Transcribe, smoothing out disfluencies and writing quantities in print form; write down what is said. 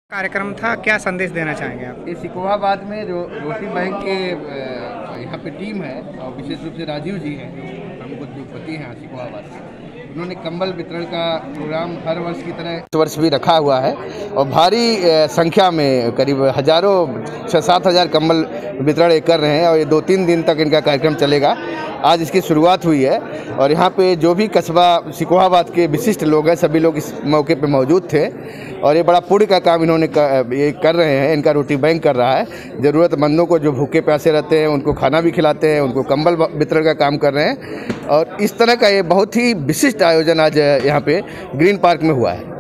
कार्यक्रम था, क्या संदेश देना चाहेंगे आप? ये सिकोहाबाद में जो रोटी बैंक के यहाँ पे टीम है और विशेष रूप से राजीव जी हैं जो प्रमुख उद्योगपति हैं सिकोहाबाद के, उन्होंने कंबल वितरण का प्रोग्राम हर वर्ष की तरह इस वर्ष भी रखा हुआ है और भारी संख्या में करीब हजारों 6-7 हज़ार कंबल वितरण ये कर रहे हैं और ये 2-3 दिन तक इनका कार्यक्रम चलेगा। आज इसकी शुरुआत हुई है और यहाँ पे जो भी कस्बा सिकोहाबाद के विशिष्ट लोग हैं सभी लोग इस मौके पे मौजूद थे और ये बड़ा पुण्य का काम इन्होंने ये कर रहे हैं। इनका रोटी बैंक कर रहा है, ज़रूरतमंदों को जो भूखे प्यासे रहते हैं उनको खाना भी खिलाते हैं, उनको कंबल वितरण का काम कर रहे हैं और इस तरह का ये बहुत ही विशिष्ट आयोजन आज यहाँ पे ग्रीन पार्क में हुआ है।